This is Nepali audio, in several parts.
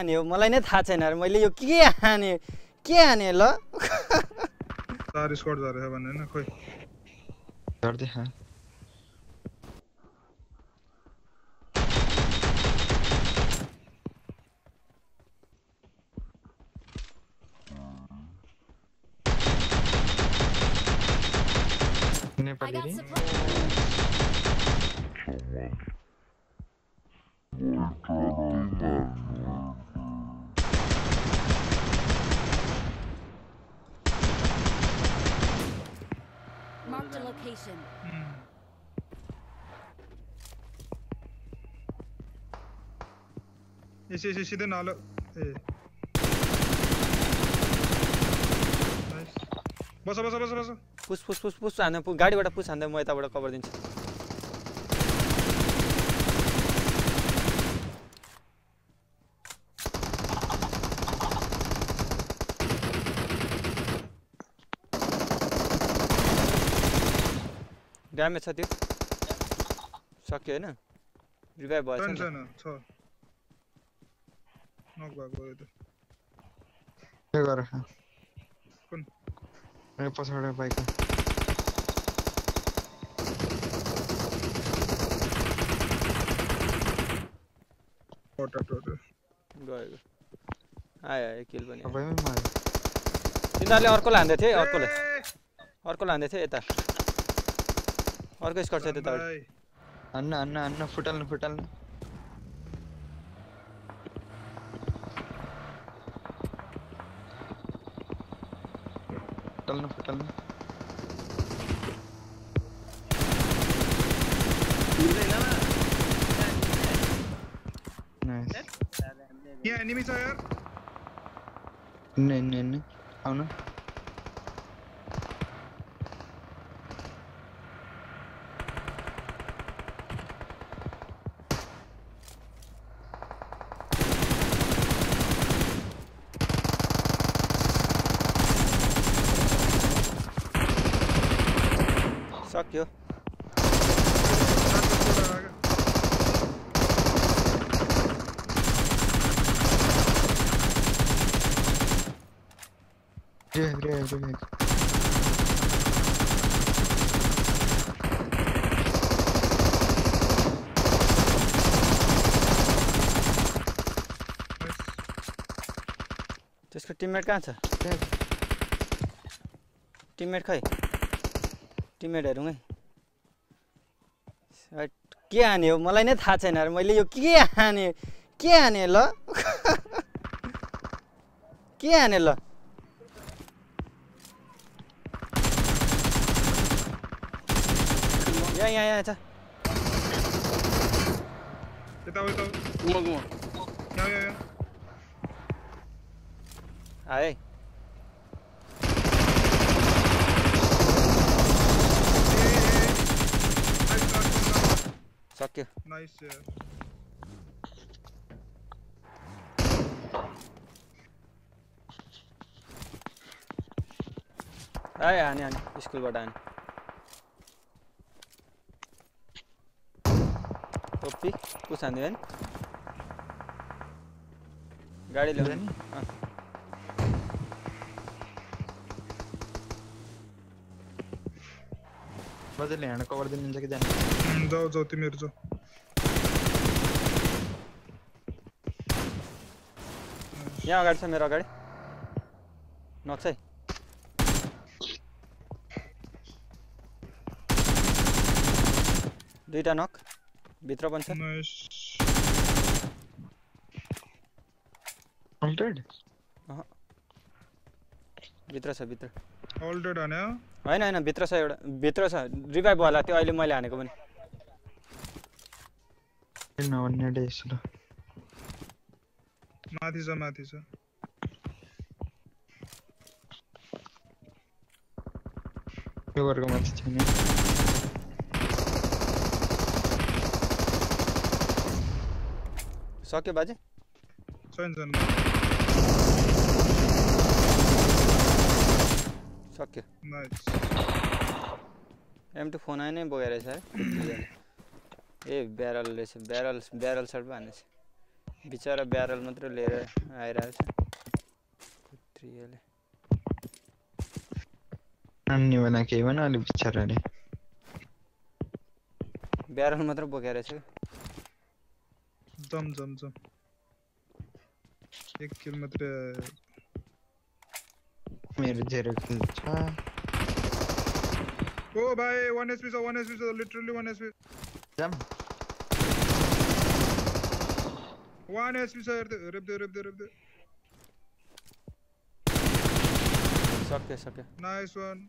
हाने हो मलाई नै थाहा छैन र मैले यो के हाने ल चार स्क्वाड जा रहे हैं भन्ने न खोइ गर्दै हा नेपाली रे Marked a location. इसी सीधे नालो ए नाइस बस पुस हान्दा गाडीबाट पुस हान्दा म यताबाट कभर दिन्छु ड्यामेज छ त्यो सक्यो हैन रिभाइभ भएछ नि छैन छ नक भएको यो त के गर कुन ए पछाडे बाइक टोटो गयो आयो किल पनि सबैमै मारे तिनीहरुले अर्कोलाई हान्दै थिए अर्कोलाई हान्दै थिए यता अर्को स्क्वाड छ त्यता अन्न फुटाल्नु फुटाल्नु नाइस यहाँ एनिमी छ यार नहीं आउनु सक्यो त्यसको टिममेट कहाँ छ टिममेट खै टिममेट हेरौँ है के हाने हो मलाई नै थाहा छैन र मैले यो के हाने ल के हाने ल यहाँ छ यता घुमा यहाँ आए सक्यो नाइस आए आने स्कुलबाट आने टोपी कुछ हान्दियो हैन गाडी ल्याउने नि मजाले ह्यान्ड कभर दिनुहुन्छ कि जाने जाऊ तिमीहरु जाऊ यहाँ अगाडि छ मेरो अगाडि नक्छ है दुईटा नक भित्र पनि छ अल्टेड भित्र छ भित्र अल्टेड हैन हैन भित्र छ एउटा भित्र छ रिभाइभ होला त्यो अहिले मैले हानेको पनि नभन्ने डेस ल माथि छ यो गरेको माथि छैन सक्यो बाजे छैन सक्यो नाइस M2 फोन आए नै बोकेर छ ए ब्यारल शट हानेछ बिचरा ब्यारल मात्र लिएर आइरहेछ कुत्रियाले अन्य बना के बना अलि बिचराले ब्यारल मात्र बोकेर छ जम एक किल मात्र मेरो 0 किल छ ओ भाई 1 HP छ लिटरली 1 HP जम 1 HP छ रेप दे सक्यो नाइस वन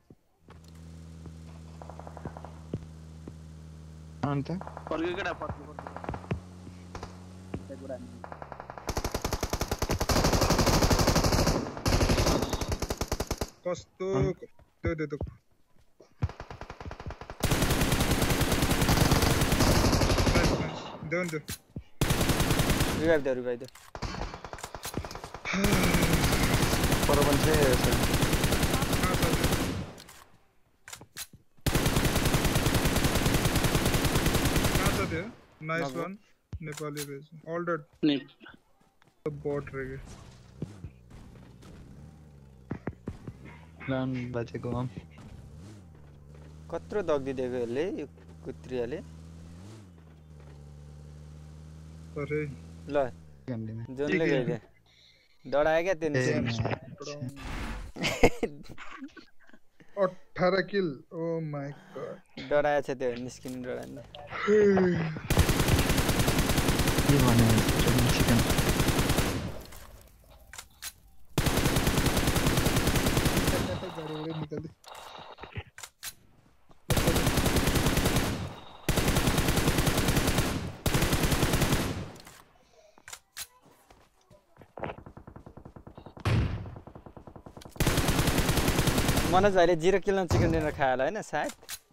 अन्त पर्गे केटा पर्गे कस्तो दे दो नाइस रिवाइभ दे पर बन्छे नाइस वन नेपाली भेज ऑल डेड बॉट रह गए लान बचेको हम कत्रो दग्दी दिएको यसले यो कुत्रियाले अरे ल जोनले गइदे डढायो क्या त्यो 18 किल ओ माय गॉड डढाएछ त्यो निस्किन डढान्ने के भने चिकन निकल दे मनोज भाइले 0 किलो चिकन डिनर खायो होला हैन सायद